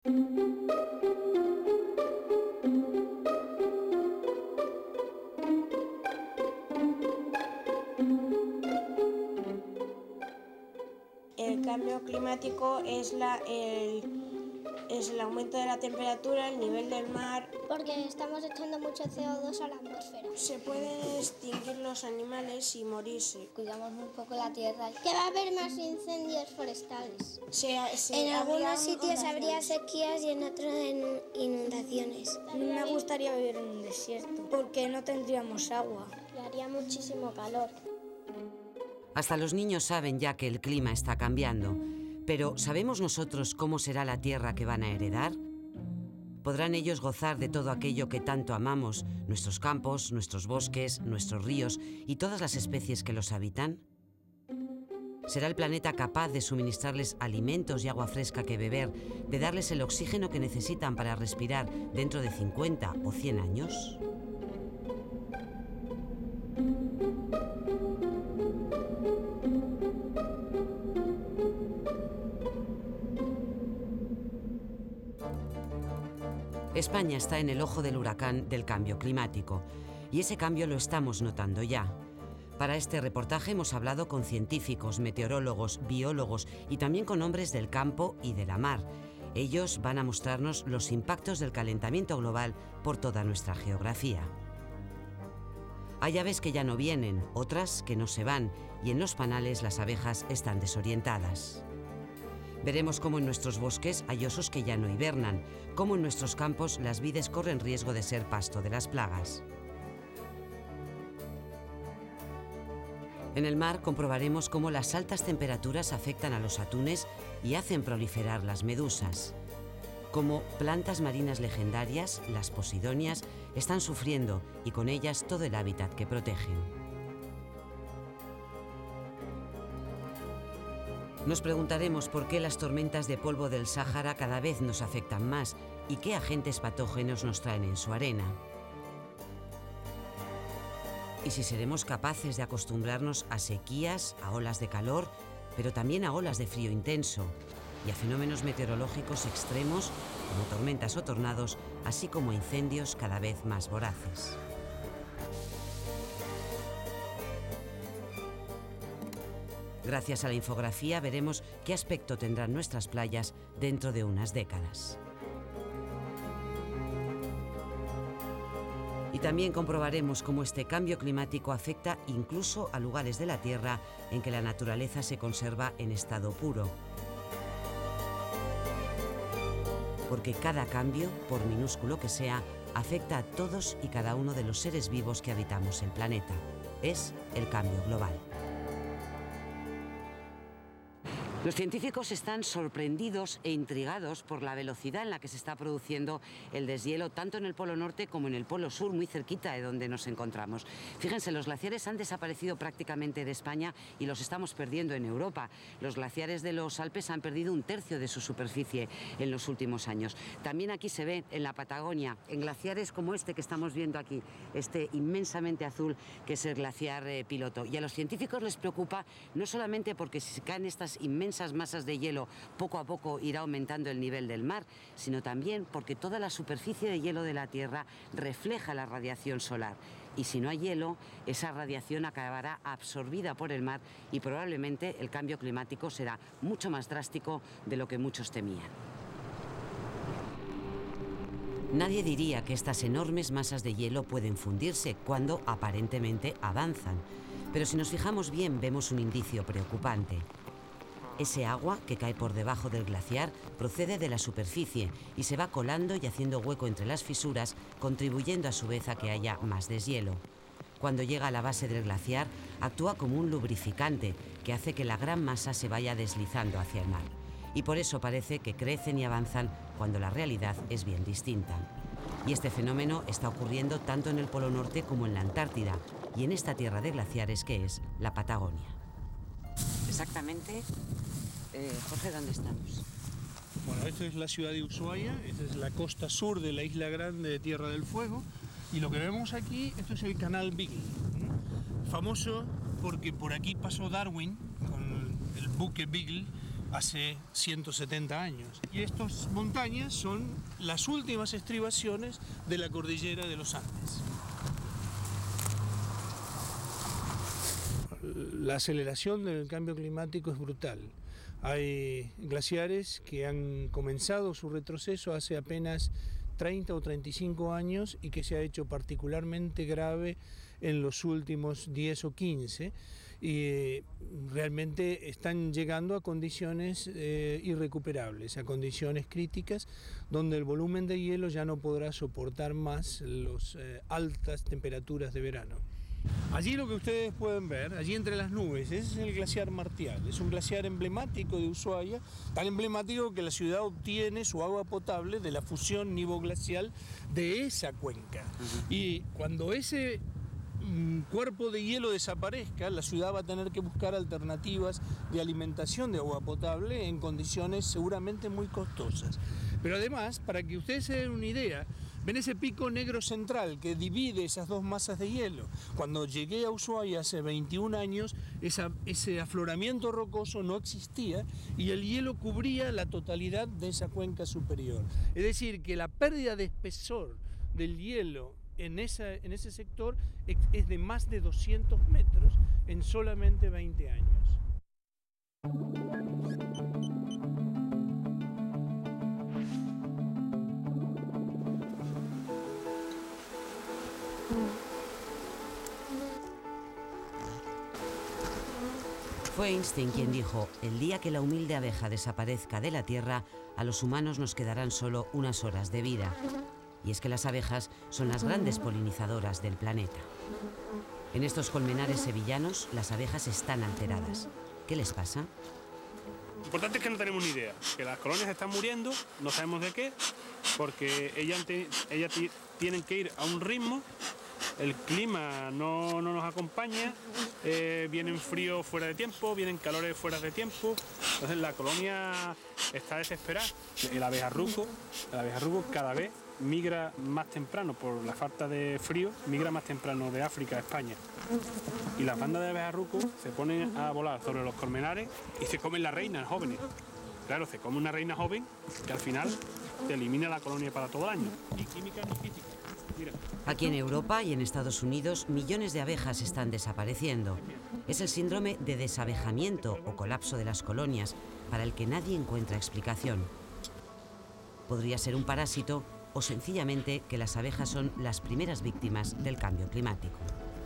El cambio climático es el aumento de la temperatura, el nivel del mar. Porque estamos echando mucho CO2 a la atmósfera. Se pueden extinguir los animales y morirse. Cuidamos un poco la tierra. Que va a haber más incendios forestales. En algunos sitios habría sequías y en otros inundaciones. Me gustaría vivir en un desierto porque no tendríamos agua. Y haría muchísimo calor. Hasta los niños saben ya que el clima está cambiando, pero ¿sabemos nosotros cómo será la tierra que van a heredar? ¿Podrán ellos gozar de todo aquello que tanto amamos, nuestros campos, nuestros bosques, nuestros ríos y todas las especies que los habitan? ¿Será el planeta capaz de suministrarles alimentos y agua fresca que beber, de darles el oxígeno que necesitan para respirar dentro de 50 o 100 años? España está en el ojo del huracán del cambio climático, y ese cambio lo estamos notando ya. Para este reportaje hemos hablado con científicos, meteorólogos, biólogos y también con hombres del campo y de la mar. Ellos van a mostrarnos los impactos del calentamiento global por toda nuestra geografía. Hay aves que ya no vienen, otras que no se van, y en los panales las abejas están desorientadas. Veremos cómo en nuestros bosques hay osos que ya no hibernan, cómo en nuestros campos las vides corren riesgo de ser pasto de las plagas. En el mar comprobaremos cómo las altas temperaturas afectan a los atunes y hacen proliferar las medusas. Cómo plantas marinas legendarias, las posidonias, están sufriendo y con ellas todo el hábitat que protegen. Nos preguntaremos por qué las tormentas de polvo del Sáhara cada vez nos afectan más y qué agentes patógenos nos traen en su arena. Y si seremos capaces de acostumbrarnos a sequías, a olas de calor, pero también a olas de frío intenso y a fenómenos meteorológicos extremos como tormentas o tornados, así como a incendios cada vez más voraces. Gracias a la infografía veremos qué aspecto tendrán nuestras playas dentro de unas décadas. Y también comprobaremos cómo este cambio climático afecta incluso a lugares de la Tierra en que la naturaleza se conserva en estado puro. Porque cada cambio, por minúsculo que sea, afecta a todos y cada uno de los seres vivos que habitamos el planeta. Es el cambio global. Los científicos están sorprendidos e intrigados por la velocidad en la que se está produciendo el deshielo, tanto en el Polo Norte como en el Polo Sur, muy cerquita de donde nos encontramos. Fíjense, los glaciares han desaparecido prácticamente de España y los estamos perdiendo en Europa. Los glaciares de los Alpes han perdido 1/3 de su superficie en los últimos años. También aquí se ve, en la Patagonia, en glaciares como este que estamos viendo aquí, este inmensamente azul que es el glaciar Piloto. Y a los científicos les preocupa no solamente porque si se caen estas inmensas masas de hielo, poco a poco irá aumentando el nivel del mar, sino también porque toda la superficie de hielo de la Tierra refleja la radiación solar. Y si no hay hielo, esa radiación acabará absorbida por el mar y probablemente el cambio climático será mucho más drástico de lo que muchos temían. Nadie diría que estas enormes masas de hielo pueden fundirse cuando aparentemente avanzan, pero si nos fijamos bien vemos un indicio preocupante. Ese agua que cae por debajo del glaciar procede de la superficie y se va colando y haciendo hueco entre las fisuras, contribuyendo a su vez a que haya más deshielo. Cuando llega a la base del glaciar, actúa como un lubrificante que hace que la gran masa se vaya deslizando hacia el mar. Y por eso parece que crecen y avanzan cuando la realidad es bien distinta. Y este fenómeno está ocurriendo tanto en el Polo Norte como en la Antártida y en esta tierra de glaciares que es la Patagonia. Exactamente, Jorge, ¿dónde estamos? Bueno, esto es la ciudad de Ushuaia, esta es la costa sur de la Isla Grande de Tierra del Fuego, y lo que vemos aquí, esto es el canal Beagle, famoso porque por aquí pasó Darwin con el buque Beagle hace 170 años. Y estas montañas son las últimas estribaciones de la cordillera de los Andes. La aceleración del cambio climático es brutal. Hay glaciares que han comenzado su retroceso hace apenas 30 o 35 años y que se ha hecho particularmente grave en los últimos 10 o 15 y realmente están llegando a condiciones irrecuperables, a condiciones críticas donde el volumen de hielo ya no podrá soportar más las altas temperaturas de verano. Allí lo que ustedes pueden ver, allí entre las nubes, ese es el glaciar Martial. Es un glaciar emblemático de Ushuaia, tan emblemático que la ciudad obtiene su agua potable de la fusión nivoglacial de esa cuenca. Y cuando ese cuerpo de hielo desaparezca, la ciudad va a tener que buscar alternativas de alimentación de agua potable en condiciones seguramente muy costosas. Pero además, para que ustedes se den una idea, ven ese pico negro central que divide esas dos masas de hielo. Cuando llegué a Ushuaia hace 21 años, ese afloramiento rocoso no existía y el hielo cubría la totalidad de esa cuenca superior. Es decir, que la pérdida de espesor del hielo en ese sector es de más de 200 metros en solamente 20 años. Fue Einstein quien dijo: el día que la humilde abeja desaparezca de la Tierra, a los humanos nos quedarán solo unas horas de vida. Y es que las abejas son las grandes polinizadoras del planeta. En estos colmenares sevillanos, las abejas están alteradas. ¿Qué les pasa? Lo importante es que no tenemos ni idea, que las colonias están muriendo, no sabemos de qué, porque ellas tienen que ir a un ritmo, el clima no nos acompaña, vienen fríos fuera de tiempo, vienen calores fuera de tiempo, entonces la colonia está desesperada. El abejarruco cada vez migra más temprano por la falta de frío, migra más temprano de África a España. Y las bandas de abejarrucos se ponen a volar sobre los colmenares y se comen las reinas jóvenes. Claro, se come una reina joven que al final te elimina la colonia para todo el año. Ni química ni física. Mira. Aquí en Europa y en Estados Unidos, millones de abejas están desapareciendo. Es el síndrome de desabejamiento o colapso de las colonias, para el que nadie encuentra explicación. Podría ser un parásito o sencillamente que las abejas son las primeras víctimas del cambio climático.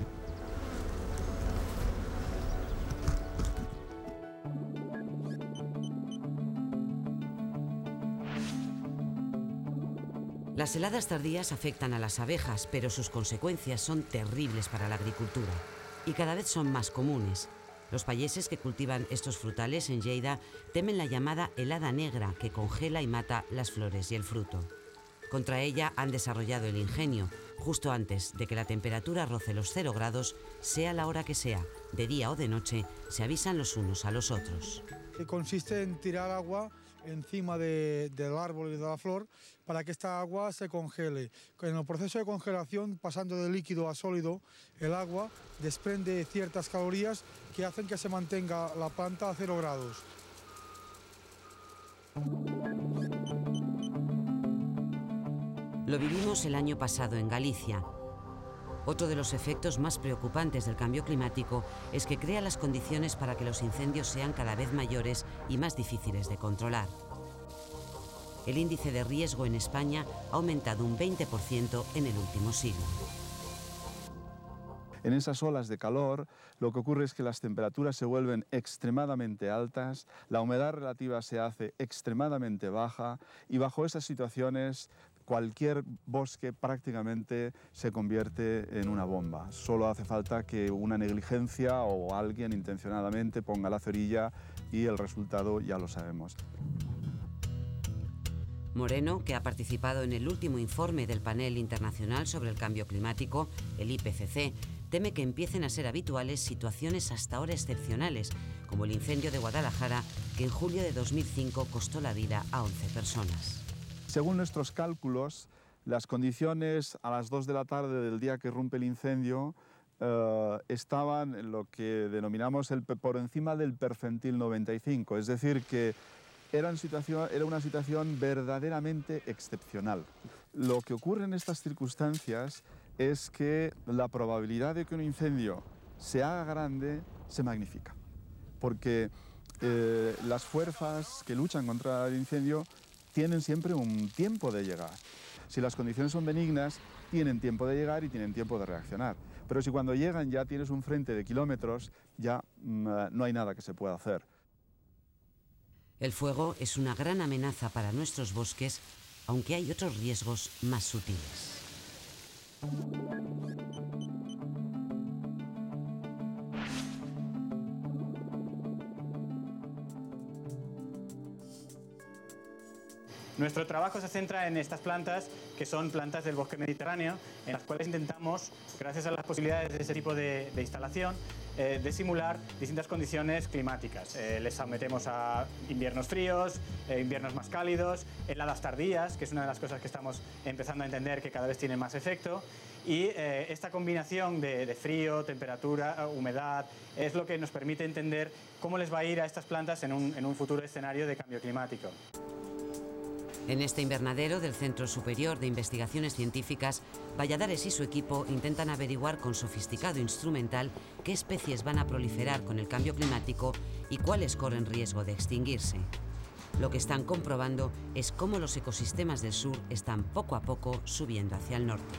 Las heladas tardías afectan a las abejas, pero sus consecuencias son terribles para la agricultura y cada vez son más comunes. Los payeses que cultivan estos frutales en Lleida temen la llamada helada negra, que congela y mata las flores y el fruto. Contra ella han desarrollado el ingenio. Justo antes de que la temperatura roce los 0 grados, sea la hora que sea, de día o de noche, se avisan los unos a los otros. Consiste en tirar agua encima del árbol y de la flor para que esta agua se congele. En el proceso de congelación, pasando de líquido a sólido, el agua desprende ciertas calorías que hacen que se mantenga la planta a 0 grados. Lo vivimos el año pasado en Galicia. Otro de los efectos más preocupantes del cambio climático es que crea las condiciones para que los incendios sean cada vez mayores y más difíciles de controlar. El índice de riesgo en España ha aumentado un 20% en el último siglo. En esas olas de calor, lo que ocurre es que las temperaturas se vuelven extremadamente altas, la humedad relativa se hace extremadamente baja y bajo esas situaciones cualquier bosque prácticamente se convierte en una bomba. Solo hace falta que una negligencia o alguien intencionadamente ponga la cerilla y el resultado ya lo sabemos. Moreno, que ha participado en el último informe del Panel Internacional sobre el Cambio Climático, el IPCC, teme que empiecen a ser habituales situaciones hasta ahora excepcionales, como el incendio de Guadalajara, que en julio de 2005 costó la vida a 11 personas. Según nuestros cálculos, las condiciones a las 2 de la tarde del día que irrumpe el incendio estaban en lo que denominamos por encima del percentil 95, es decir, que era una situación verdaderamente excepcional. Lo que ocurre en estas circunstancias es que la probabilidad de que un incendio se haga grande se magnifica, porque las fuerzas que luchan contra el incendio tienen siempre un tiempo de llegar. Si las condiciones son benignas, tienen tiempo de llegar y tienen tiempo de reaccionar. Pero si cuando llegan ya tienes un frente de kilómetros, ya no hay nada que se pueda hacer. El fuego es una gran amenaza para nuestros bosques, aunque hay otros riesgos más sutiles. Nuestro trabajo se centra en estas plantas, que son plantas del bosque mediterráneo, en las cuales intentamos, gracias a las posibilidades de ese tipo de instalación, de simular distintas condiciones climáticas. Les sometemos a inviernos fríos, inviernos más cálidos, heladas tardías, que es una de las cosas que estamos empezando a entender que cada vez tiene más efecto. Y esta combinación de frío, temperatura, humedad, es lo que nos permite entender cómo les va a ir a estas plantas en un futuro escenario de cambio climático. En este invernadero del Centro Superior de Investigaciones Científicas, Valladares y su equipo intentan averiguar con sofisticado instrumental qué especies van a proliferar con el cambio climático y cuáles corren riesgo de extinguirse. Lo que están comprobando es cómo los ecosistemas del sur están poco a poco subiendo hacia el norte.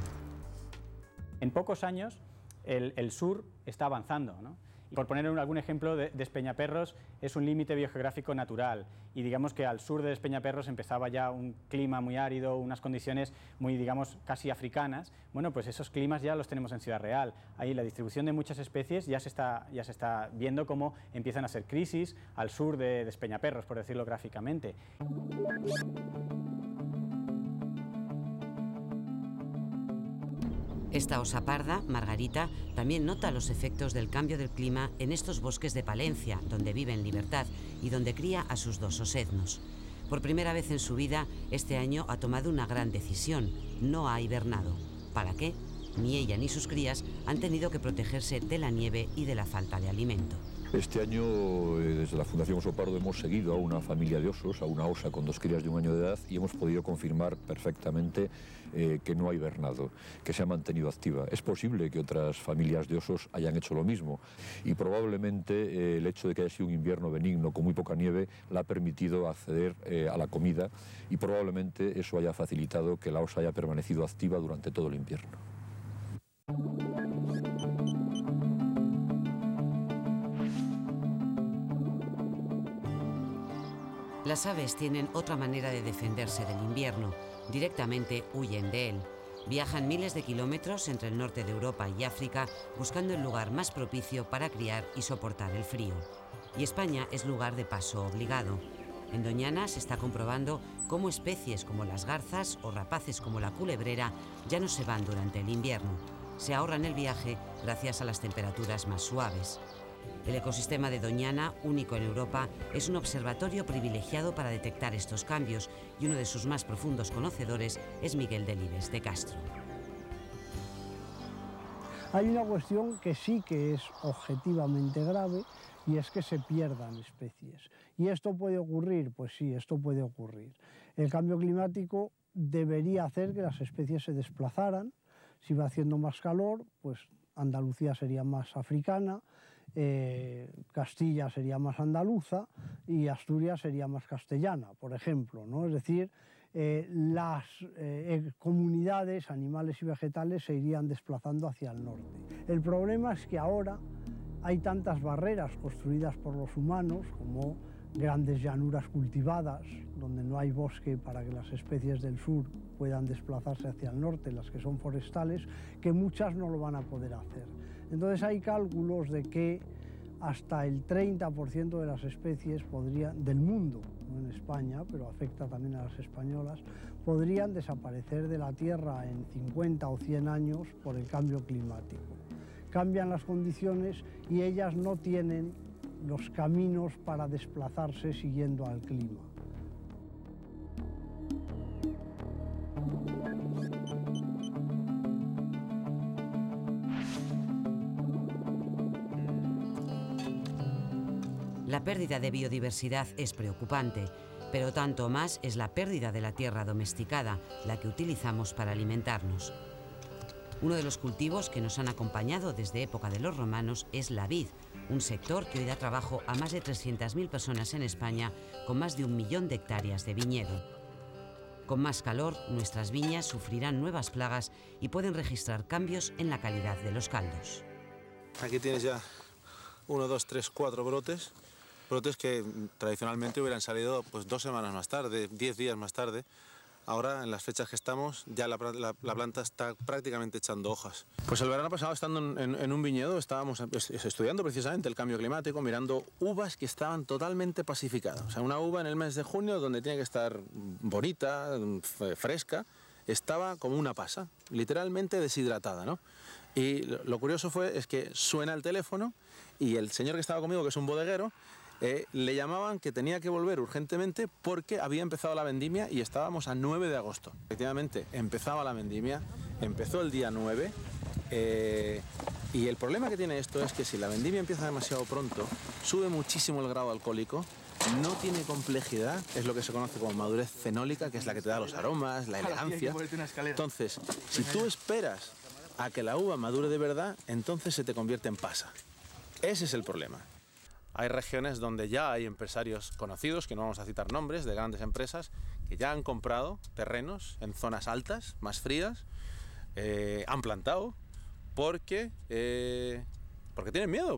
En pocos años, el sur está avanzando, ¿no? Y por poner algún ejemplo, Despeñaperros es un límite biogeográfico natural y digamos que al sur de Despeñaperros empezaba ya un clima muy árido, unas condiciones muy, digamos, casi africanas. Bueno, pues esos climas ya los tenemos en Ciudad Real. Ahí la distribución de muchas especies ya se está viendo cómo empiezan a ser crisis al sur de Despeñaperros, por decirlo gráficamente. Esta osa parda, Margarita, también nota los efectos del cambio del clima en estos bosques de Palencia, donde vive en libertad y donde cría a sus 2 osednos. Por primera vez en su vida, este año ha tomado una gran decisión: no ha hibernado. ¿Para qué? Ni ella ni sus crías han tenido que protegerse de la nieve y de la falta de alimento. Este año, desde la Fundación Oso Pardo, hemos seguido a una familia de osos, a una osa con 2 crías de 1 año de edad, y hemos podido confirmar perfectamente que no ha hibernado, que se ha mantenido activa. Es posible que otras familias de osos hayan hecho lo mismo, y probablemente el hecho de que haya sido un invierno benigno con muy poca nieve la ha permitido acceder a la comida, y probablemente eso haya facilitado que la osa haya permanecido activa durante todo el invierno. Las aves tienen otra manera de defenderse del invierno. Directamente huyen de él. Viajan miles de kilómetros entre el norte de Europa y África buscando el lugar más propicio para criar y soportar el frío. Y España es lugar de paso obligado. En Doñana se está comprobando cómo especies como las garzas o rapaces como la culebrera ya no se van durante el invierno. Se ahorran el viaje gracias a las temperaturas más suaves. El ecosistema de Doñana, único en Europa, es un observatorio privilegiado para detectar estos cambios, y uno de sus más profundos conocedores es Miguel Delibes de Castro. Hay una cuestión que sí que es objetivamente grave, y es que se pierdan especies. ¿Y esto puede ocurrir? Pues sí, esto puede ocurrir. El cambio climático debería hacer que las especies se desplazaran. Si va haciendo más calor, pues Andalucía sería más africana, Castilla sería más andaluza y Asturias sería más castellana, por ejemplo, ¿no? Es decir, las comunidades animales y vegetales se irían desplazando hacia el norte. El problema es que ahora hay tantas barreras construidas por los humanos, como grandes llanuras cultivadas, donde no hay bosque para que las especies del sur puedan desplazarse hacia el norte, las que son forestales, que muchas no lo van a poder hacer. Entonces hay cálculos de que hasta el 30% de las especies del mundo, no en España, pero afecta también a las españolas, podrían desaparecer de la Tierra en 50 o 100 años por el cambio climático. Cambian las condiciones y ellas no tienen los caminos para desplazarse siguiendo al clima. La pérdida de biodiversidad es preocupante, pero tanto más es la pérdida de la tierra domesticada, la que utilizamos para alimentarnos. Uno de los cultivos que nos han acompañado desde época de los romanos es la vid, un sector que hoy da trabajo a más de 300.000 personas en España, con más de 1 millón de hectáreas de viñedo. Con más calor, nuestras viñas sufrirán nuevas plagas y pueden registrar cambios en la calidad de los caldos. Aquí tienes ya 1, 2, 3, 4 brotes. Brotes que tradicionalmente hubieran salido pues 2 semanas más tarde, 10 días más tarde. Ahora, en las fechas que estamos, ya la planta está prácticamente echando hojas. Pues el verano pasado, estando en un viñedo, estábamos estudiando precisamente el cambio climático, mirando uvas que estaban totalmente pacificadas. O sea, una uva en el mes de junio, donde tiene que estar bonita, fresca, estaba como una pasa, literalmente deshidratada, ¿no? Y lo curioso es que suena el teléfono y el señor que estaba conmigo, que es un bodeguero, le llamaban que tenía que volver urgentemente porque había empezado la vendimia y estábamos a 9 de agosto. Efectivamente, empezaba la vendimia, empezó el día 9 y el problema que tiene esto es que si la vendimia empieza demasiado pronto, sube muchísimo el grado alcohólico, no tiene complejidad, es lo que se conoce como madurez fenólica, que es la que te da los aromas, la elegancia. Entonces, si tú esperas a que la uva madure de verdad, entonces se te convierte en pasa. Ese es el problema. Hay regiones donde ya hay empresarios conocidos, que no vamos a citar nombres, de grandes empresas, que ya han comprado terrenos en zonas altas, más frías, han plantado, porque tienen miedo.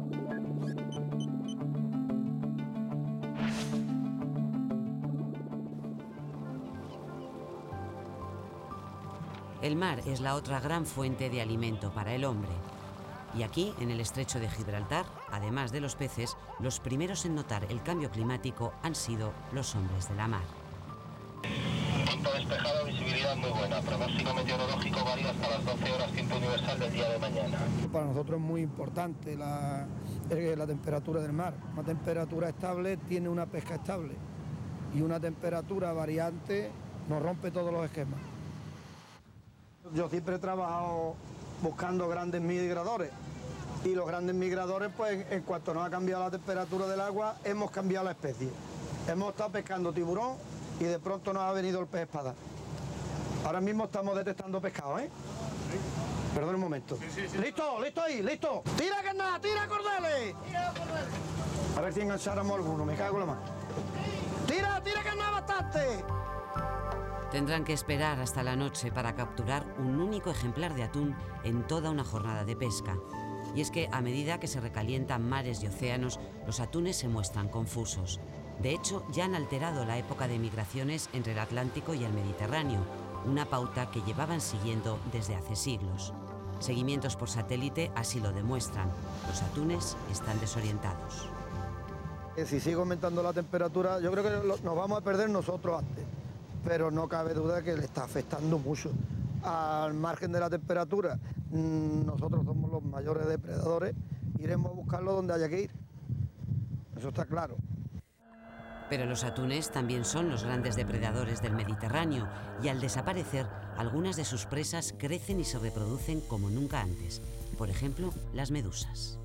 El mar es la otra gran fuente de alimento para el hombre. Y aquí, en el estrecho de Gibraltar, además de los peces, los primeros en notar el cambio climático han sido los hombres de la mar. Tiempo despejado, visibilidad muy buena. Pronóstico meteorológico varía hasta las 12 horas tiempo universal del día de mañana. Para nosotros es muy importante la temperatura del mar. Una temperatura estable tiene una pesca estable y una temperatura variante nos rompe todos los esquemas. Yo siempre he trabajado buscando grandes migradores y los grandes migradores, pues en cuanto nos ha cambiado la temperatura del agua, hemos cambiado la especie. Hemos estado pescando tiburón y de pronto nos ha venido el pez espada. Ahora mismo estamos detectando pescado, ¿eh? Perdón un momento. Sí. ¡Listo! ¡Listo ahí! ¡Listo! ¡Tira carnada! ¡Tira cordeles! A ver si engancháramos alguno, me cago en la mano. ¡Tira! ¡Tira carnada bastante! Tendrán que esperar hasta la noche para capturar un único ejemplar de atún en toda una jornada de pesca. Y es que a medida que se recalientan mares y océanos, los atunes se muestran confusos. De hecho, ya han alterado la época de migraciones entre el Atlántico y el Mediterráneo, una pauta que llevaban siguiendo desde hace siglos. Seguimientos por satélite así lo demuestran. Los atunes están desorientados. Si sigue aumentando la temperatura, yo creo que nos vamos a perder nosotros antes. Pero no cabe duda que le está afectando mucho. Al margen de la temperatura, nosotros somos los mayores depredadores, iremos a buscarlo donde haya que ir. Eso está claro. Pero los atunes también son los grandes depredadores del Mediterráneo y al desaparecer, algunas de sus presas crecen y se reproducen como nunca antes. Por ejemplo, las medusas.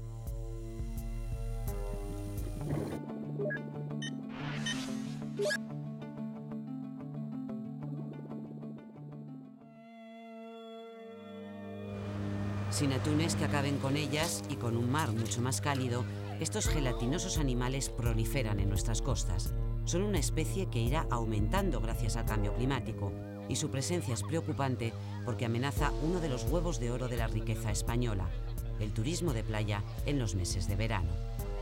Sin atunes que acaben con ellas y con un mar mucho más cálido, estos gelatinosos animales proliferan en nuestras costas. Son una especie que irá aumentando gracias al cambio climático y su presencia es preocupante porque amenaza uno de los huevos de oro de la riqueza española, el turismo de playa en los meses de verano.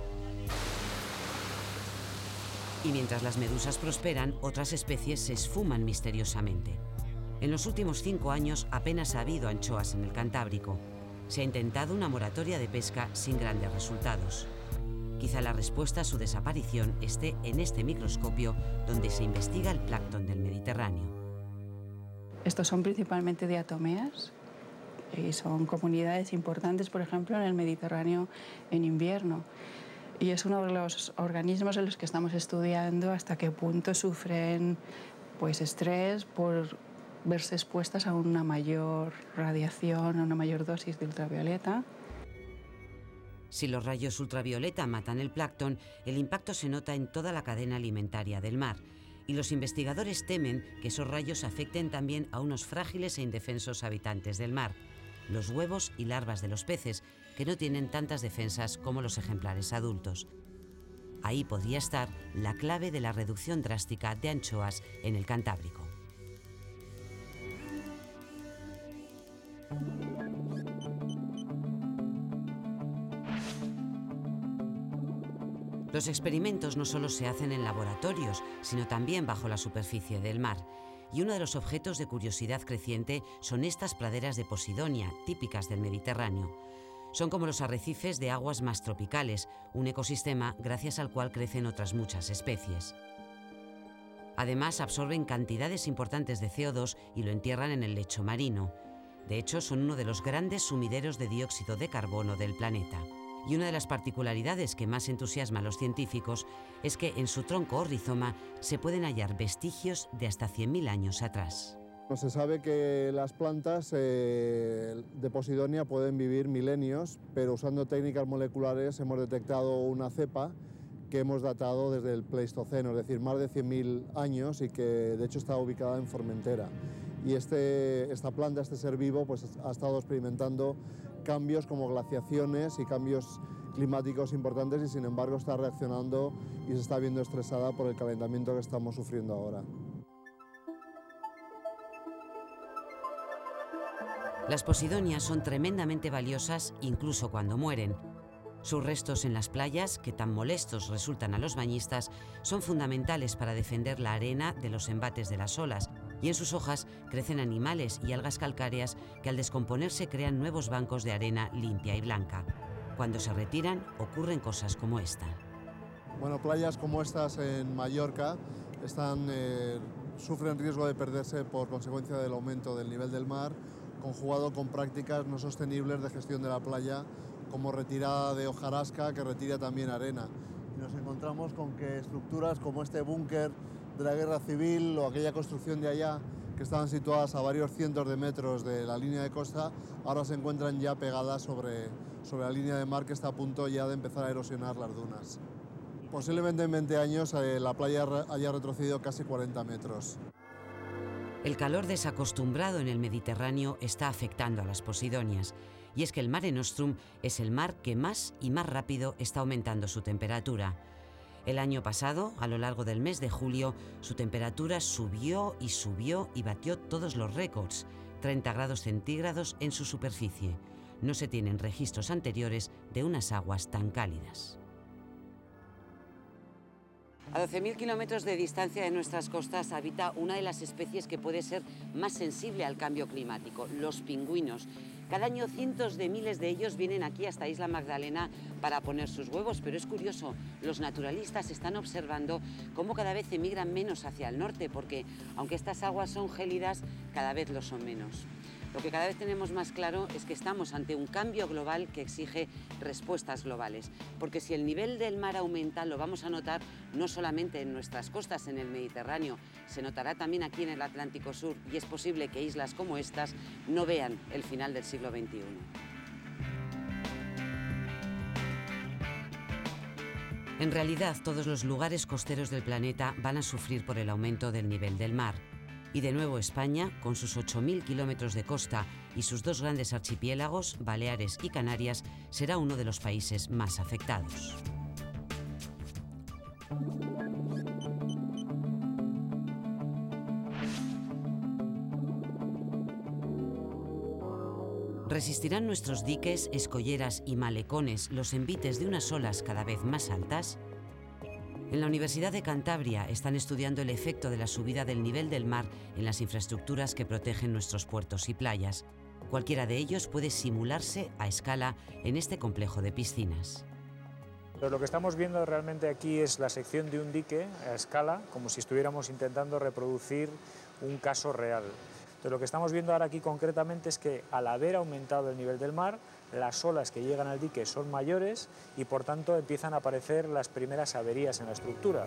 Y mientras las medusas prosperan, otras especies se esfuman misteriosamente. En los últimos 5 años apenas ha habido anchoas en el Cantábrico. Se ha intentado una moratoria de pesca sin grandes resultados. Quizá la respuesta a su desaparición esté en este microscopio donde se investiga el plancton del Mediterráneo. Estos son principalmente diatomeas y son comunidades importantes, por ejemplo, en el Mediterráneo en invierno. Y es uno de los organismos en los que estamos estudiando hasta qué punto sufren estrés por verse expuestas a una mayor radiación, a una mayor dosis de ultravioleta. Si los rayos ultravioleta matan el plancton, el impacto se nota en toda la cadena alimentaria del mar, y los investigadores temen que esos rayos afecten también a unos frágiles e indefensos habitantes del mar, los huevos y larvas de los peces, que no tienen tantas defensas como los ejemplares adultos. Ahí podría estar la clave de la reducción drástica de anchoas en el Cantábrico. Los experimentos no solo se hacen en laboratorios, sino también bajo la superficie del mar. Y uno de los objetos de curiosidad creciente son estas praderas de Posidonia, típicas del Mediterráneo. Son como los arrecifes de aguas más tropicales, un ecosistema gracias al cual crecen otras muchas especies. Además, absorben cantidades importantes de CO2 y lo entierran en el lecho marino. De hecho, son uno de los grandes sumideros de dióxido de carbono del planeta. Y una de las particularidades que más entusiasma a los científicos es que en su tronco o rizoma se pueden hallar vestigios de hasta 100.000 años atrás. Se sabe que las plantas de Posidonia pueden vivir milenios, pero usando técnicas moleculares hemos detectado una cepa que hemos datado desde el Pleistoceno, es decir, más de 100.000 años, y que de hecho está ubicada en Formentera. Y esta planta, este ser vivo, pues ha estado experimentando cambios como glaciaciones y cambios climáticos importantes, y sin embargo está reaccionando y se está viendo estresada por el calentamiento que estamos sufriendo ahora. Las Posidonias son tremendamente valiosas incluso cuando mueren. Sus restos en las playas, que tan molestos resultan a los bañistas, son fundamentales para defender la arena de los embates de las olas, y en sus hojas crecen animales y algas calcáreas que al descomponerse crean nuevos bancos de arena limpia y blanca. Cuando se retiran, ocurren cosas como esta. Bueno, playas como estas en Mallorca sufren riesgo de perderse por consecuencia del aumento del nivel del mar, conjugado con prácticas no sostenibles de gestión de la playa, como retirada de hojarasca, que retira también arena. Y nos encontramos con que estructuras como este búnker de la Guerra Civil o aquella construcción de allá, que estaban situadas a varios cientos de metros de la línea de costa, ahora se encuentran ya pegadas sobre la línea de mar, que está a punto ya de empezar a erosionar las dunas. Posiblemente en 20 años la playa haya retrocedido casi 40 metros. El calor desacostumbrado en el Mediterráneo está afectando a las Posidonias, y es que el Mare Nostrum es el mar que más y más rápido está aumentando su temperatura. El año pasado, a lo largo del mes de julio, su temperatura subió y batió todos los récords, 30 grados centígrados en su superficie. No se tienen registros anteriores de unas aguas tan cálidas. A 12.000 kilómetros de distancia de nuestras costas habita una de las especies que puede ser más sensible al cambio climático, los pingüinos. Cada año cientos de miles de ellos vienen aquí hasta Isla Magdalena para poner sus huevos, pero es curioso, los naturalistas están observando cómo cada vez emigran menos hacia el norte, porque aunque estas aguas son gélidas, cada vez lo son menos. Lo que cada vez tenemos más claro es que estamos ante un cambio global que exige respuestas globales, porque si el nivel del mar aumenta, lo vamos a notar no solamente en nuestras costas, en el Mediterráneo, se notará también aquí en el Atlántico Sur, y es posible que islas como estas no vean el final del siglo XXI. En realidad, todos los lugares costeros del planeta van a sufrir por el aumento del nivel del mar. Y de nuevo España, con sus 8.000 kilómetros de costa y sus dos grandes archipiélagos, Baleares y Canarias, será uno de los países más afectados. ¿Resistirán nuestros diques, escolleras y malecones los envites de unas olas cada vez más altas? En la Universidad de Cantabria están estudiando el efecto de la subida del nivel del mar en las infraestructuras que protegen nuestros puertos y playas. Cualquiera de ellos puede simularse a escala en este complejo de piscinas. Pero lo que estamos viendo realmente aquí es la sección de un dique a escala, como si estuviéramos intentando reproducir un caso real. Entonces, lo que estamos viendo ahora aquí concretamente es que al haber aumentado el nivel del mar, las olas que llegan al dique son mayores y por tanto empiezan a aparecer las primeras averías en la estructura.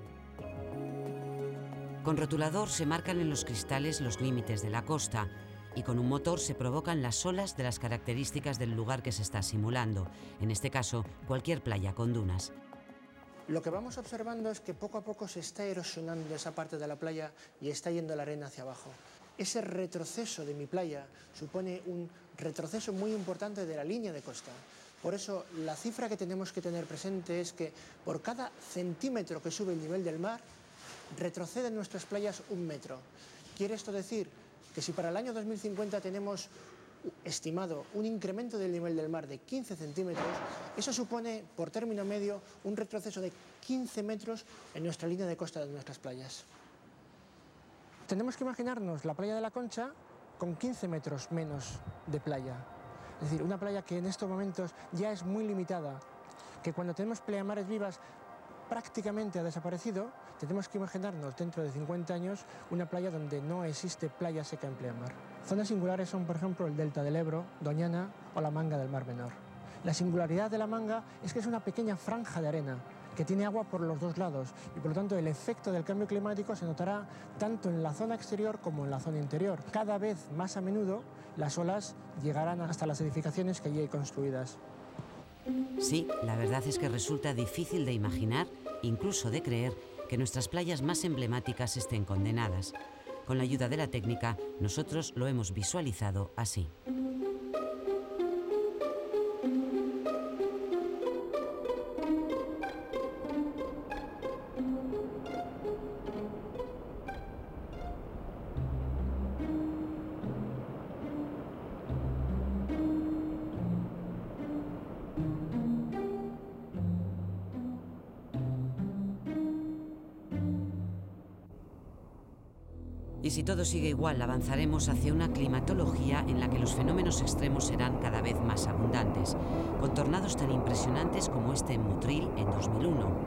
Con rotulador se marcan en los cristales los límites de la costa. y con un motor se provocan las olas de las características del lugar que se está simulando, en este caso cualquier playa con dunas. Lo que vamos observando es que poco a poco se está erosionando esa parte de la playa y está yendo la arena hacia abajo. Ese retroceso de mi playa supone un retroceso muy importante de la línea de costa. Por eso la cifra que tenemos que tener presente es que por cada centímetro que sube el nivel del mar, retroceden nuestras playas 1 metro. ¿Quiere esto decir que si para el año 2050 tenemos estimado un incremento del nivel del mar de 15 centímetros, eso supone, por término medio, un retroceso de 15 metros en nuestra línea de costa de nuestras playas? Tenemos que imaginarnos la playa de la Concha con 15 metros menos de playa. Es decir, una playa que en estos momentos ya es muy limitada, que cuando tenemos pleamares vivas prácticamente ha desaparecido. Tenemos que imaginarnos dentro de 50 años una playa donde no existe playa seca en pleamar. Zonas singulares son, por ejemplo, el delta del Ebro, Doñana o la Manga del Mar Menor. La singularidad de la Manga es que es una pequeña franja de arena que tiene agua por los dos lados y por lo tanto el efecto del cambio climático se notará tanto en la zona exterior como en la zona interior. Cada vez más a menudo las olas llegarán hasta las edificaciones que allí hay construidas. Sí, la verdad es que resulta difícil de imaginar, incluso de creer, que nuestras playas más emblemáticas estén condenadas. Con la ayuda de la técnica, nosotros lo hemos visualizado así. Y si todo sigue igual, avanzaremos hacia una climatología en la que los fenómenos extremos serán cada vez más abundantes, con tornados tan impresionantes como este en Motril en 2001.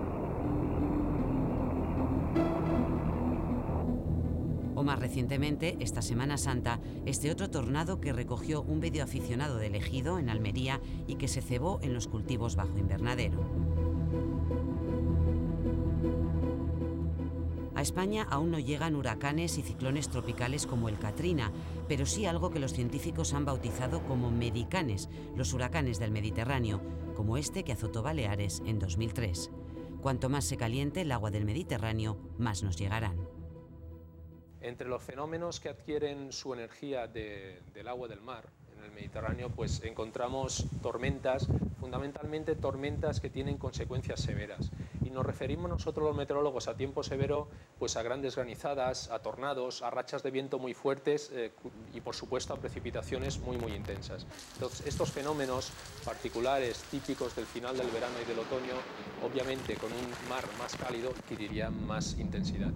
O más recientemente, esta Semana Santa, este otro tornado que recogió un medio aficionado del Ejido, en Almería, y que se cebó en los cultivos bajo invernadero. A España aún no llegan huracanes y ciclones tropicales como el Katrina, pero sí algo que los científicos han bautizado como medicanes, los huracanes del Mediterráneo, como este que azotó Baleares en 2003. Cuanto más se caliente el agua del Mediterráneo, más nos llegarán. Entre los fenómenos que adquieren su energía del agua del mar en el Mediterráneo, pues encontramos tormentas, fundamentalmente tormentas que tienen consecuencias severas. Y nos referimos nosotros los meteorólogos a tiempo severo pues a grandes granizadas, a tornados, a rachas de viento muy fuertes y por supuesto a precipitaciones muy intensas. Entonces estos fenómenos particulares típicos del final del verano y del otoño, obviamente con un mar más cálido adquirirían más intensidad.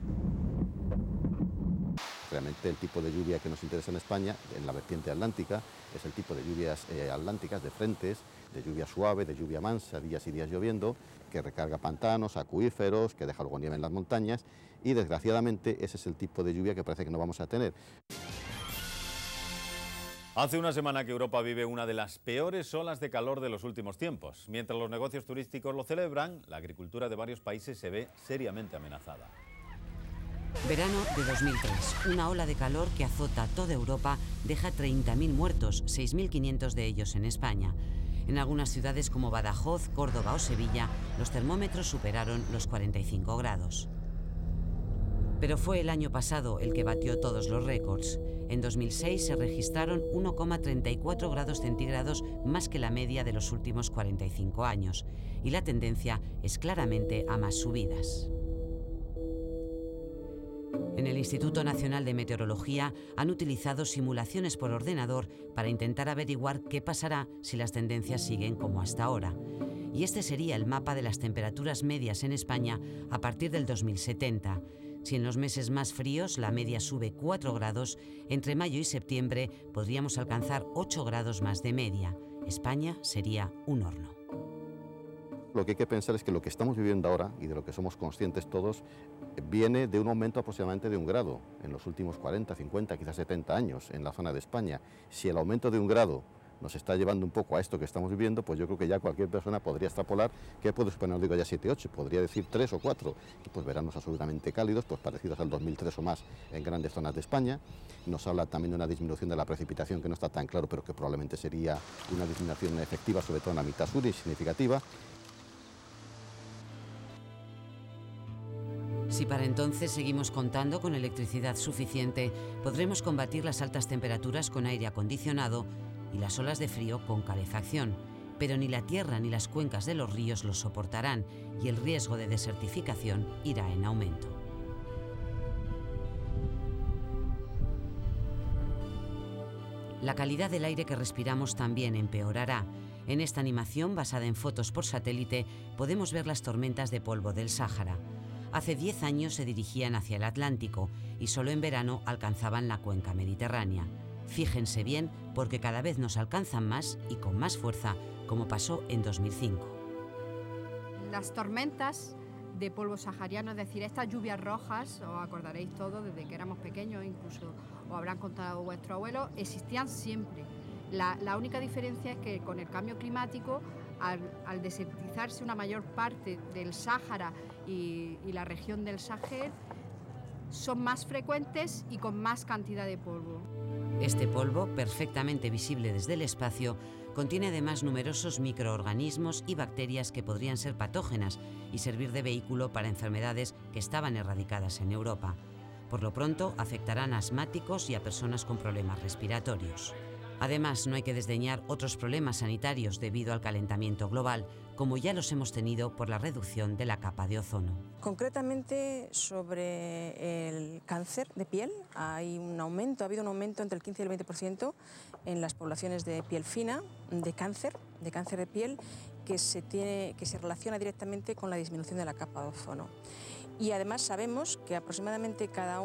Realmente el tipo de lluvia que nos interesa en España, en la vertiente atlántica, es el tipo de lluvias atlánticas, de frentes, de lluvia suave, de lluvia mansa, días y días lloviendo, que recarga pantanos, acuíferos, que deja luego nieve en las montañas, y desgraciadamente ese es el tipo de lluvia que parece que no vamos a tener. Hace una semana que Europa vive una de las peores olas de calor de los últimos tiempos. Mientras los negocios turísticos lo celebran, la agricultura de varios países se ve seriamente amenazada. Verano de 2003. Una ola de calor que azota toda Europa deja 30.000 muertos, 6.500 de ellos en España. En algunas ciudades como Badajoz, Córdoba o Sevilla, los termómetros superaron los 45 grados. Pero fue el año pasado el que batió todos los récords. En 2006 se registraron 1,34 grados centígrados más que la media de los últimos 45 años. Y la tendencia es claramente a más subidas. En el Instituto Nacional de Meteorología han utilizado simulaciones por ordenador para intentar averiguar qué pasará si las tendencias siguen como hasta ahora. Y este sería el mapa de las temperaturas medias en España a partir del 2070. Si en los meses más fríos la media sube 4 grados, entre mayo y septiembre podríamos alcanzar 8 grados más de media. España sería un horno. Lo que hay que pensar es que lo que estamos viviendo ahora, y de lo que somos conscientes todos, viene de un aumento aproximadamente de 1 grado en los últimos 40, 50, quizás 70 años en la zona de España. Si el aumento de 1 grado nos está llevando un poco a esto que estamos viviendo, pues yo creo que ya cualquier persona podría extrapolar, que puede suponer, no digo ya 7, 8, podría decir 3 o 4, y pues veranos absolutamente cálidos, pues parecidos al 2003 o más en grandes zonas de España. Nos habla también de una disminución de la precipitación que no está tan claro, pero que probablemente sería una disminución efectiva, sobre todo en la mitad sur, y significativa. Si para entonces seguimos contando con electricidad suficiente, podremos combatir las altas temperaturas con aire acondicionado y las olas de frío con calefacción. Pero ni la tierra ni las cuencas de los ríos los soportarán y el riesgo de desertificación irá en aumento. La calidad del aire que respiramos también empeorará. En esta animación, basada en fotos por satélite, podemos ver las tormentas de polvo del Sáhara. Hace 10 años se dirigían hacia el Atlántico y solo en verano alcanzaban la cuenca mediterránea. Fíjense bien, porque cada vez nos alcanzan más y con más fuerza, como pasó en 2005. Las tormentas de polvo sahariano, es decir, estas lluvias rojas, os acordaréis todos desde que éramos pequeños, incluso os habrán contado vuestros abuelos, existían siempre. La única diferencia es que con el cambio climático, al desertizarse una mayor parte del Sáhara y la región del Sahel, son más frecuentes y con más cantidad de polvo. Este polvo, perfectamente visible desde el espacio, contiene además numerosos microorganismos y bacterias que podrían ser patógenas y servir de vehículo para enfermedades que estaban erradicadas en Europa. Por lo pronto, afectarán a asmáticos y a personas con problemas respiratorios. Además, no hay que desdeñar otros problemas sanitarios debido al calentamiento global, como ya los hemos tenido por la reducción de la capa de ozono. Concretamente, sobre el cáncer de piel, ha habido un aumento entre el 15 y el 20% en las poblaciones de piel fina, de cáncer de piel, que se relaciona directamente con la disminución de la capa de ozono. Y además sabemos que aproximadamente cada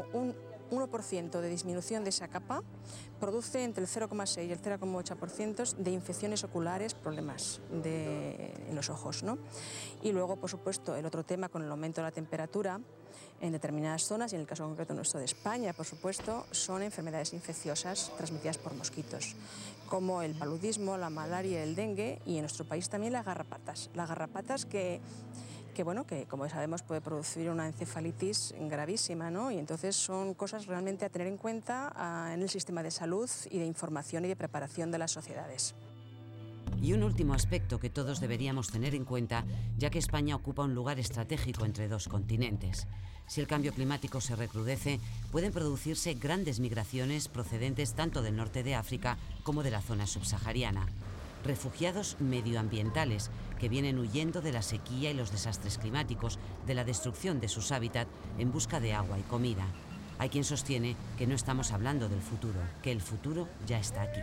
1% de disminución de esa capa produce entre el 0,6 y el 0,8% de infecciones oculares, problemas en los ojos, ¿no? Y luego, por supuesto, el otro tema con el aumento de la temperatura en determinadas zonas, y en el caso concreto nuestro de España, por supuesto, son enfermedades infecciosas transmitidas por mosquitos, como el paludismo, la malaria, el dengue, y en nuestro país también las garrapatas. Las garrapatas que como sabemos puede producir una encefalitis gravísima, ¿no? Y entonces son cosas realmente a tener en cuenta en el sistema de salud y de información y de preparación de las sociedades. Y un último aspecto que todos deberíamos tener en cuenta, ya que España ocupa un lugar estratégico entre dos continentes. Si el cambio climático se recrudece, pueden producirse grandes migraciones procedentes tanto del norte de África como de la zona subsahariana. Refugiados medioambientales que vienen huyendo de la sequía y los desastres climáticos, de la destrucción de sus hábitats en busca de agua y comida. Hay quien sostiene que no estamos hablando del futuro, que el futuro ya está aquí.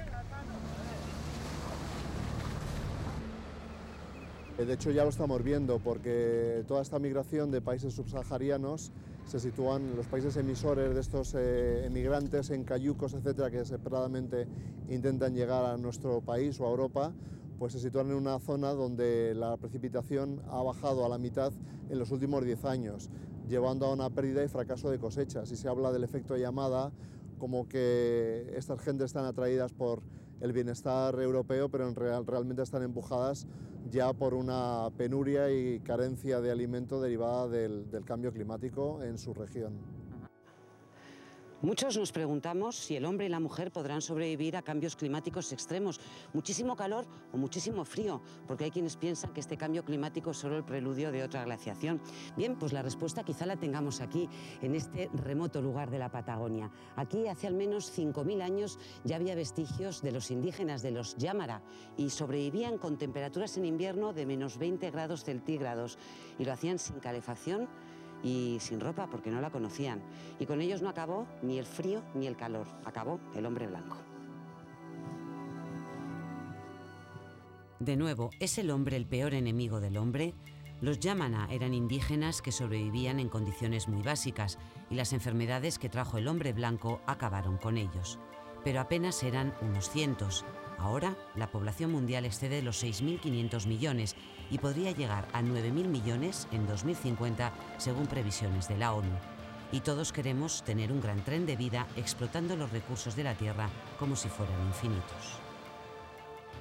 De hecho ya lo estamos viendo, porque toda esta migración de países subsaharianos se sitúan en los países emisores de estos emigrantes en cayucos, etcétera, que desesperadamente intentan llegar a nuestro país o a Europa, pues se sitúan en una zona donde la precipitación ha bajado a la mitad en los últimos 10 años, llevando a una pérdida y fracaso de cosechas. Y se habla del efecto llamada, como que estas gentes están atraídas por el bienestar europeo, pero realmente están empujadas ya por una penuria y carencia de alimento derivada del cambio climático en su región. Muchos nos preguntamos si el hombre y la mujer podrán sobrevivir a cambios climáticos extremos, muchísimo calor o muchísimo frío, porque hay quienes piensan que este cambio climático es solo el preludio de otra glaciación. Bien, pues la respuesta quizá la tengamos aquí, en este remoto lugar de la Patagonia. Aquí, hace al menos 5.000 años, ya había vestigios de los indígenas, de los Yamara, y sobrevivían con temperaturas en invierno de menos 20 grados centígrados, y lo hacían sin calefacción y sin ropa, porque no la conocían. Y con ellos no acabó ni el frío ni el calor, acabó el hombre blanco. De nuevo, ¿es el hombre el peor enemigo del hombre? Los Yamana eran indígenas que sobrevivían en condiciones muy básicas, y las enfermedades que trajo el hombre blanco acabaron con ellos. Pero apenas eran unos cientos. Ahora, la población mundial excede los 6.500 millones y podría llegar a 9.000 millones en 2050, según previsiones de la ONU. Y todos queremos tener un gran tren de vida explotando los recursos de la Tierra como si fueran infinitos.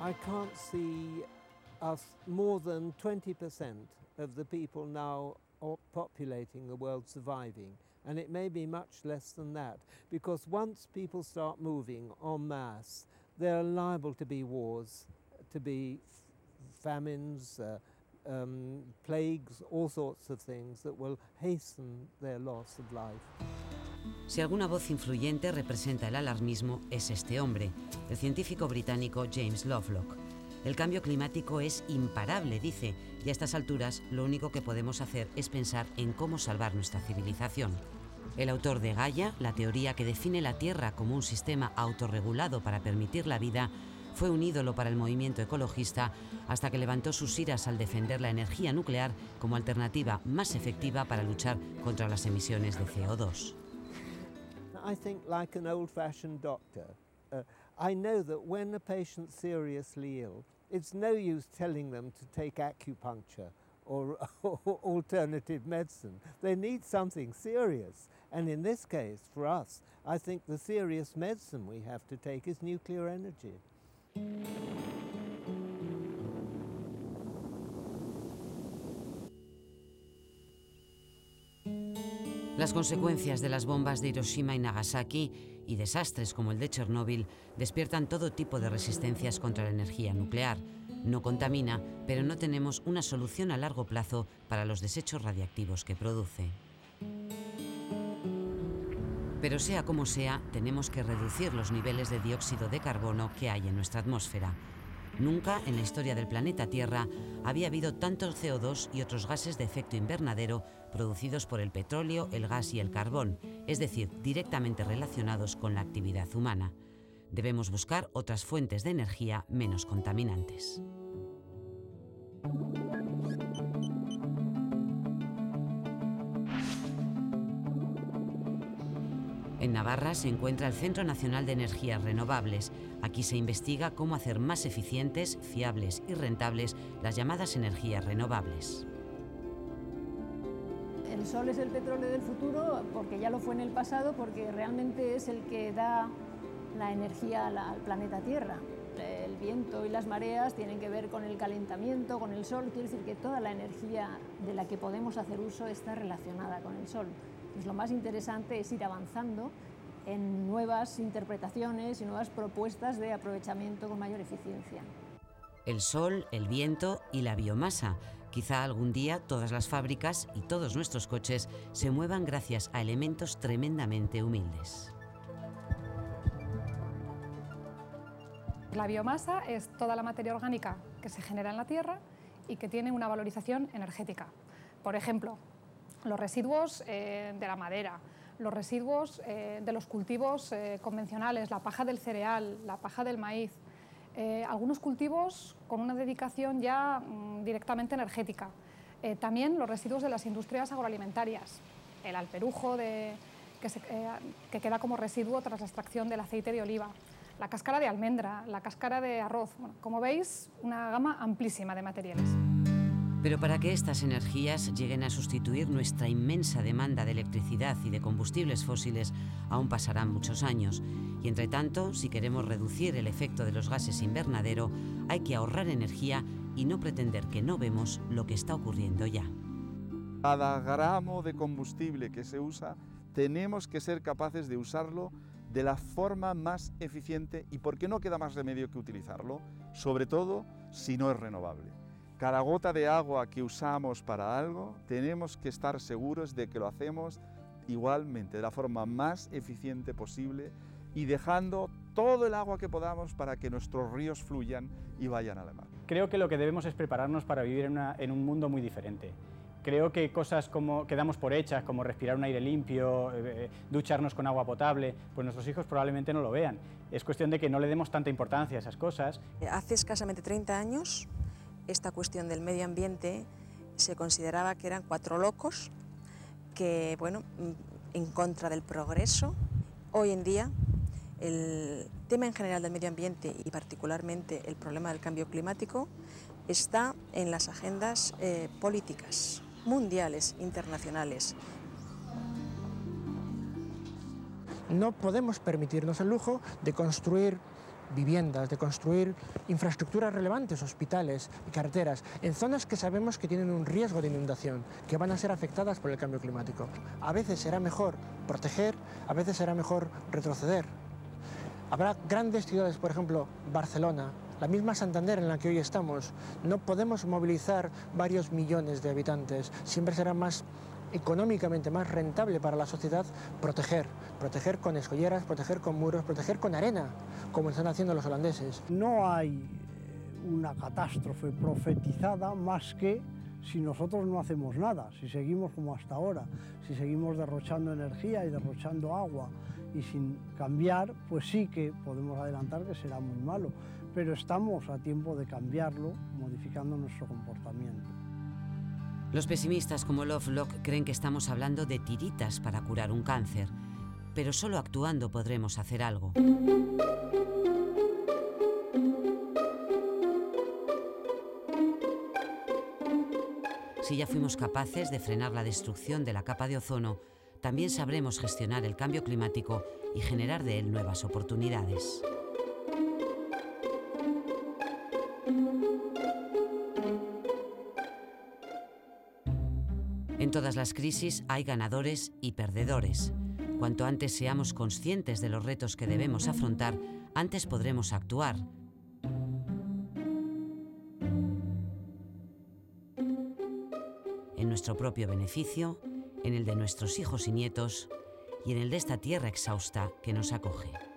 I can't see us more than 20% of the people now populating the world surviving. And it may be much less than that, because once people start moving en masse, they're liable to be wars, to be famines, plagues, all sorts of things that will hasten their loss of life. Si alguna voz influyente representa el alarmismo, es este hombre, el científico británico James Lovelock. El cambio climático es imparable, dice, y a estas alturas lo único que podemos hacer es pensar en cómo salvar nuestra civilización. El autor de Gaia, la teoría que define la Tierra como un sistema autorregulado para permitir la vida, fue un ídolo para el movimiento ecologista hasta que levantó sus iras al defender la energía nuclear como alternativa más efectiva para luchar contra las emisiones de CO2. I think like an old-fashioned doctor. I know that when a patient's seriously ill, it's no use telling them to take acupuncture or alternative medicine. They need something serious. And in this case, for us, I think the serious medicine we have to take is nuclear energy. Las consecuencias de las bombas de Hiroshima y Nagasaki y desastres como el de Chernóbil despiertan todo tipo de resistencias contra la energía nuclear. No contamina, pero no tenemos una solución a largo plazo para los desechos radiactivos que produce. Pero sea como sea, tenemos que reducir los niveles de dióxido de carbono que hay en nuestra atmósfera. Nunca en la historia del planeta Tierra había habido tanto CO2 y otros gases de efecto invernadero producidos por el petróleo, el gas y el carbón, es decir, directamente relacionados con la actividad humana. Debemos buscar otras fuentes de energía menos contaminantes. En Navarra se encuentra el Centro Nacional de Energías Renovables. Aquí se investiga cómo hacer más eficientes, fiables y rentables las llamadas energías renovables. El sol es el petróleo del futuro porque ya lo fue en el pasado, porque realmente es el que da la energía al planeta Tierra. El viento y las mareas tienen que ver con el calentamiento, con el sol. Quiere decir que toda la energía de la que podemos hacer uso está relacionada con el sol. Pues lo más interesante es ir avanzando en nuevas interpretaciones y nuevas propuestas de aprovechamiento con mayor eficiencia. El sol, el viento y la biomasa. Quizá algún día todas las fábricas y todos nuestros coches se muevan gracias a elementos tremendamente humildes. La biomasa es toda la materia orgánica que se genera en la Tierra y que tiene una valorización energética. Por ejemplo, los residuos de la madera, los residuos de los cultivos convencionales, la paja del cereal, la paja del maíz, algunos cultivos con una dedicación ya directamente energética. También los residuos de las industrias agroalimentarias, el alperujo que queda como residuo tras la extracción del aceite de oliva, la cáscara de almendra, la cáscara de arroz. Bueno, como veis, una gama amplísima de materiales. Pero para que estas energías lleguen a sustituir nuestra inmensa demanda de electricidad y de combustibles fósiles, aún pasarán muchos años. Y entre tanto, si queremos reducir el efecto de los gases invernadero, hay que ahorrar energía y no pretender que no vemos lo que está ocurriendo ya. Cada gramo de combustible que se usa, tenemos que ser capaces de usarlo de la forma más eficiente y ¿por qué no queda más remedio que utilizarlo? Sobre todo si no es renovable. Cada gota de agua que usamos para algo, tenemos que estar seguros de que lo hacemos igualmente, de la forma más eficiente posible y dejando todo el agua que podamos para que nuestros ríos fluyan y vayan a la mar. Creo que lo que debemos es prepararnos para vivir en un mundo muy diferente. Creo que cosas como que damos por hechas, como respirar un aire limpio, ducharnos con agua potable, pues nuestros hijos probablemente no lo vean. Es cuestión de que no le demos tanta importancia a esas cosas. Hace escasamente 30 años, esta cuestión del medio ambiente se consideraba que eran 4 locos que, bueno, en contra del progreso. Hoy en día, el tema en general del medio ambiente y particularmente el problema del cambio climático está en las agendas políticas mundiales, internacionales. No podemos permitirnos el lujo de construir viviendas, de construir infraestructuras relevantes, hospitales y carreteras, en zonas que sabemos que tienen un riesgo de inundación, que van a ser afectadas por el cambio climático. A veces será mejor proteger, a veces será mejor retroceder. Habrá grandes ciudades, por ejemplo, Barcelona, la misma Santander en la que hoy estamos. No podemos movilizar varios millones de habitantes. Siempre será más económicamente más rentable para la sociedad proteger con escolleras, proteger con muros, proteger con arena, como están haciendo los holandeses. No hay una catástrofe profetizada más que si nosotros no hacemos nada, si seguimos como hasta ahora, si seguimos derrochando energía y derrochando agua y sin cambiar, pues sí que podemos adelantar que será muy malo, pero estamos a tiempo de cambiarlo modificando nuestro comportamiento. Los pesimistas como Lovelock creen que estamos hablando de tiritas para curar un cáncer, pero solo actuando podremos hacer algo. Si ya fuimos capaces de frenar la destrucción de la capa de ozono, también sabremos gestionar el cambio climático y generar de él nuevas oportunidades. En todas las crisis hay ganadores y perdedores. Cuanto antes seamos conscientes de los retos que debemos afrontar, antes podremos actuar. En nuestro propio beneficio, en el de nuestros hijos y nietos y en el de esta tierra exhausta que nos acoge.